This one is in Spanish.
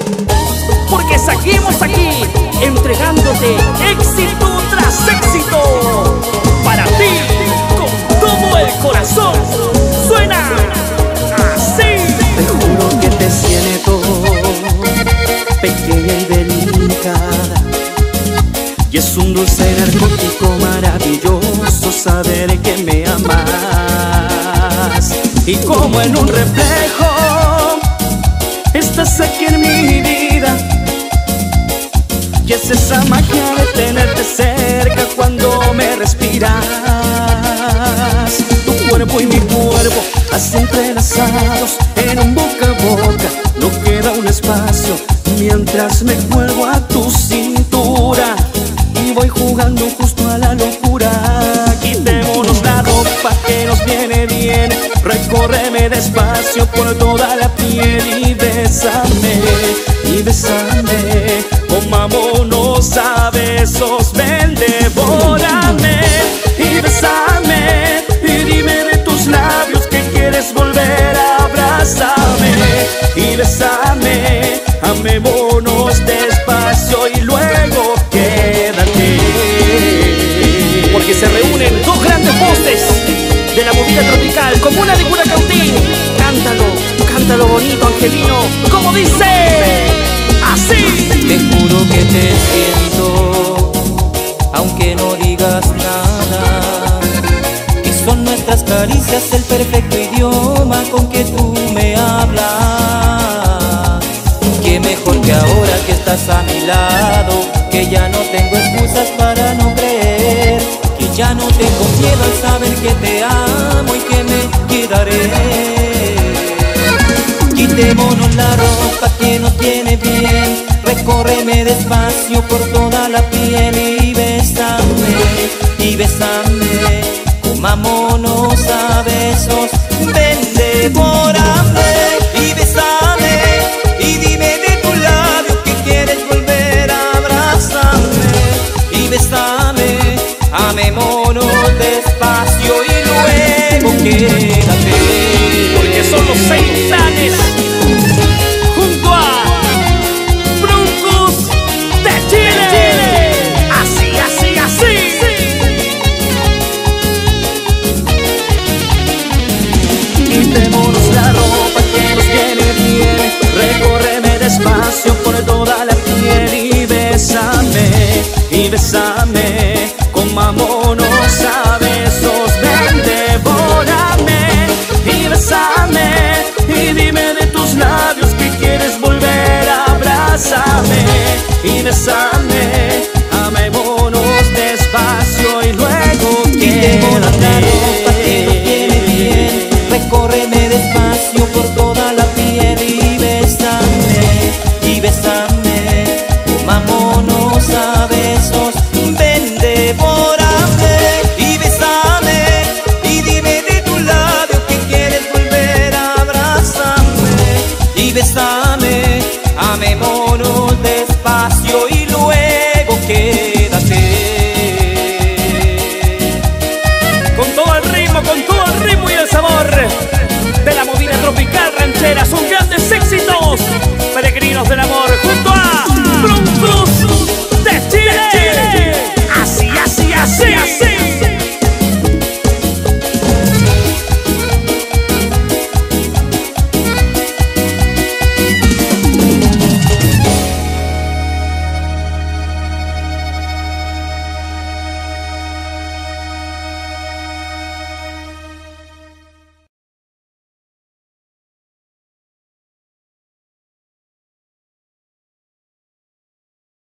porque seguimos aquí entregándote éxito tras éxito para ti con todo el corazón. Suena así. Te juro que te siento pequeña y delicada, y es un dulce narcótico maravilloso saber que me amas. Y como en un reflejo estás aquí en mi vida, y es esa magia de tenerte cerca cuando me respiras. Tu cuerpo y mi cuerpo así entrelazados en un boca a boca, no queda un espacio mientras me cuelgo a tu cintura y voy jugando justo a la locura. Quitémonos la ropa que nos viene bien, recórreme despacio por toda la piel y bésame, comámonos a besos, ven, devórame y bésame, y dime de tus labios que quieres volver a abrazarme y bésame, amémonos despacio y luego quédate. Porque se reúnen dos grandes voces de la movida tropical, como una de Curacautín. Cántalo, cántalo bonito, Angelino, como dice, así. Te juro que te siento, aunque no digas nada, que son nuestras caricias el perfecto idioma con que tú me hablas. Que mejor que ahora que estás a mi lado, que ya no tengo excusas para no creer, que ya no tengo miedo al saber que te amo y que me quedaré. Quitémonos la ropa que nos tiene bien, recórreme despacio por toda la piel y bésame, comámonos a besos, ven, devórame y bésame, y dime de tu labio que quieres volver a abrazarme y bésame, amémonos despacio y luego quédate. Porque son los 6 planes junto a Bruncos de Chile. Así, así, así. Quitémonos la ropa que nos viene bien, recórreme despacio por toda la piel y bésame, comámonos a besos, ven, devórame y bésame, y dime de tus labios que quieres volver a abrazarme y bésame,